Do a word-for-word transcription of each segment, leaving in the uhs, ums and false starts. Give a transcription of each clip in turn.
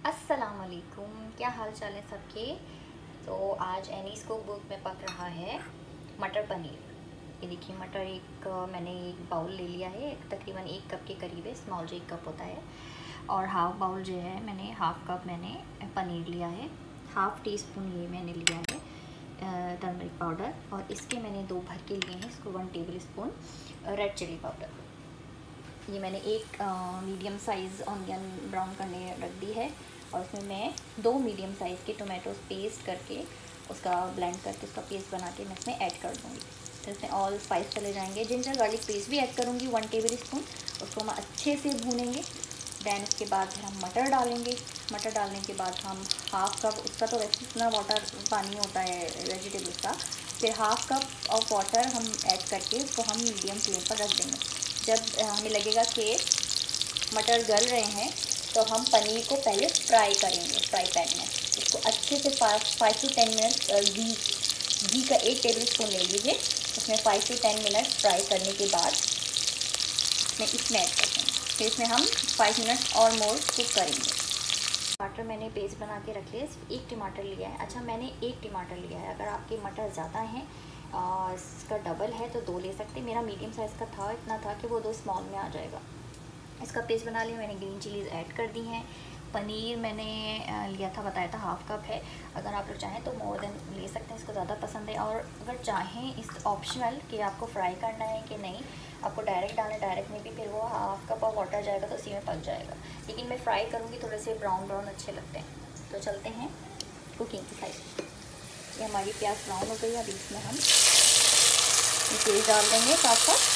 अस्सलाम वालेकुम, क्या हाल चाल है सबके। तो आज एनीस कुक बुक में पक रहा है मटर पनीर। ये देखिए मटर एक मैंने एक बाउल ले लिया है, एक तकरीबन एक कप के करीब है, स्मॉल जो एक कप होता है। और हाफ़ बाउल जो है मैंने हाफ़ कप मैंने पनीर लिया है। हाफ़ टी स्पून ये मैंने लिया है टर्मरिक पाउडर, और इसके मैंने दो भर के लिए हैं इसको one tablespoon red chilli powder. ये मैंने एक मीडियम साइज़ ऑनियन ब्राउन करने रख दी है, और उसमें मैं दो मीडियम साइज़ के टोमेटोज पेस्ट करके उसका ब्लेंड करके उसका पेस्ट बना के मैं इसमें ऐड कर दूँगी। तो इसमें ऑल स्पाइस चले जाएंगे। जिंजर गार्लिक पेस्ट भी ऐड करूँगी वन टेबल स्पून। उसको हम अच्छे से भूनेंगे। दैन उसके बाद फिर हम मटर डालेंगे। मटर डालने के बाद हम हाफ़ कप, उसका तो वैसे इतना वाटर पानी होता है वेजिटेबल्स का, फिर हाफ़ कप ऑफ वाटर हम ऐड करके उसको हम मीडियम फ्लेम पर रख देंगे। जब हमें लगेगा कि मटर गल रहे हैं तो हम पनीर को पहले फ्राई करेंगे फ्राई पैन में। इसको अच्छे से फाइव टू टेन मिनट घी घी का एक टेबल स्पून ले लीजिए। उसमें five to ten minute fry करने के बाद इसमें इसमें ऐड कर देंगे। फिर इसमें हम फाइव मिनट और मोर कुक करेंगे। टमाटर मैंने पेस्ट बना के रख लिया, सिर्फ एक टमाटर लिया है। अच्छा, मैंने एक टमाटर लिया है, अगर आपके मटर ज़्यादा हैं और इसका डबल है तो दो ले सकते। मेरा मीडियम साइज़ का था, इतना था कि वो दो स्मॉल में आ जाएगा। इसका पेस्ट बना लिया। मैंने ग्रीन चिलीज़ ऐड कर दी हैं। पनीर मैंने लिया था, बताया था हाफ़ कप है। अगर आप लोग चाहें तो मोर देन ले सकते हैं, इसको ज़्यादा पसंद है। और अगर चाहें इस ऑप्शनल कि आपको फ्राई करना है कि नहीं, आपको डायरेक्ट डालना है, डायरेक्ट में भी फिर वो हाफ़ कप और वाटर जाएगा तो उसी में पक जाएगा। लेकिन मैं फ्राई करूँगी, थोड़े से ब्राउन ब्राउन अच्छे लगते हैं। तो चलते हैं कुकिंग की साइड। ये हमारी प्याज ब्राउन हो गई है। अभी इसमें हम पेस्ट डाल देंगे साथ साथ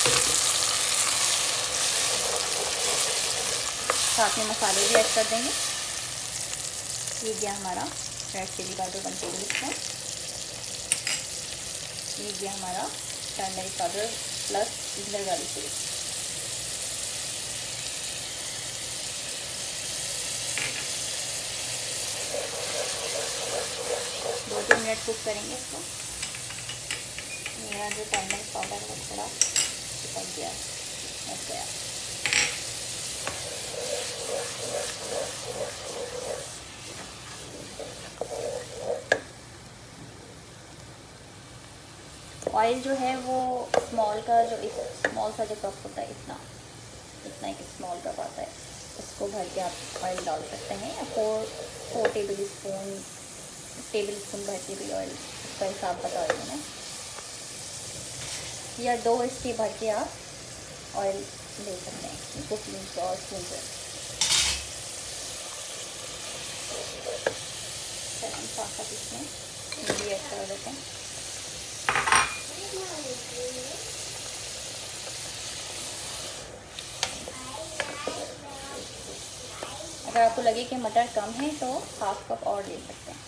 साथ में मसाले भी ऐड कर देंगे। ये गया हमारा red chilli powder one tablespoon. ये गया हमारा turmeric powder plus ginger garlic paste. दो तीन मिनट कुक करेंगे इसको। मेरा जो टर्मरिक पाउडर है वो थोड़ा चिपक गया लग गया। ऑयल जो है वो स्मॉल का, जो एक स्मॉल सा जो कप होता है, इतना इतना एक स्मॉल कप आता है, उसको भर के आप ऑयल डाल सकते हैं। या four four tablespoon tablespoon भर के भी ऑयल, उसका हिसाब बता रही हूँ मैं। या दो इसके भर के आप ऑयल ले सकते हैं कुकिंग और स्पून से। हम साथ साथ इसमें भी ऐड कर देते हैं। अगर आपको लगे कि मटर कम है तो हाफ कप और ले सकते हैं।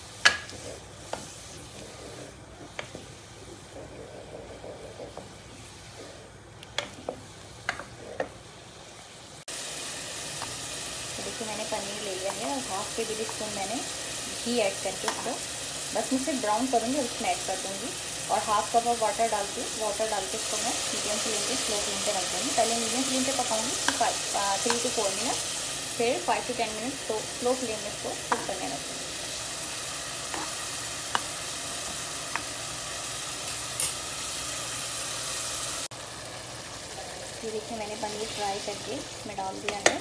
तो देखिए मैंने पनीर ले लिया है और हाफ टेबल स्पून मैंने घी ऐड करके इसको बस मैं सिर्फ ब्राउन करूँगी और इसमें ऐड कर दूँगी। और हाफ कप ऑफ वाटर डाल के वाटर डाल के इसको मैं मीडियम फ्लेम पे स्लो फ्लेम पे रख दूँगी। पहले मीडियम फ्लेम पे पकाऊँगी थ्री टू फोर मिनट, फिर फाइव टू टेन मिनट तो स्लो फ्लेम में इसको कुक करने रखूँगी। ये देखिए मैंने पनीर फ्राई करके इसमें डाल दिया है।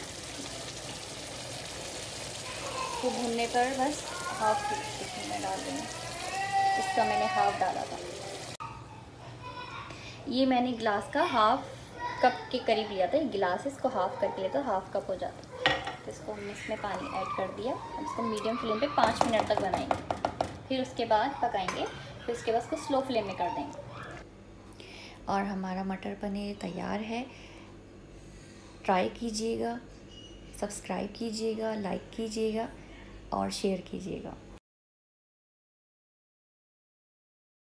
तो भूनने पर बस हाफ इसमें मैं डाल दूँगी। इसका मैंने हाफ डाला था। ये मैंने गिलास का हाफ कप के करीब लिया था। एक गिलास इसको हाफ करके लिया तो हाफ कप हो जाता। तो इसको हमने इसमें पानी ऐड कर दिया। हम इसको मीडियम फ्लेम पे पाँच मिनट तक बनाएंगे, फिर उसके बाद पकाएंगे, फिर उसके बाद इसको स्लो फ्लेम में कर देंगे। और हमारा मटर पनीर तैयार है। ट्राई कीजिएगा, सब्सक्राइब कीजिएगा, लाइक कीजिएगा और शेयर कीजिएगा।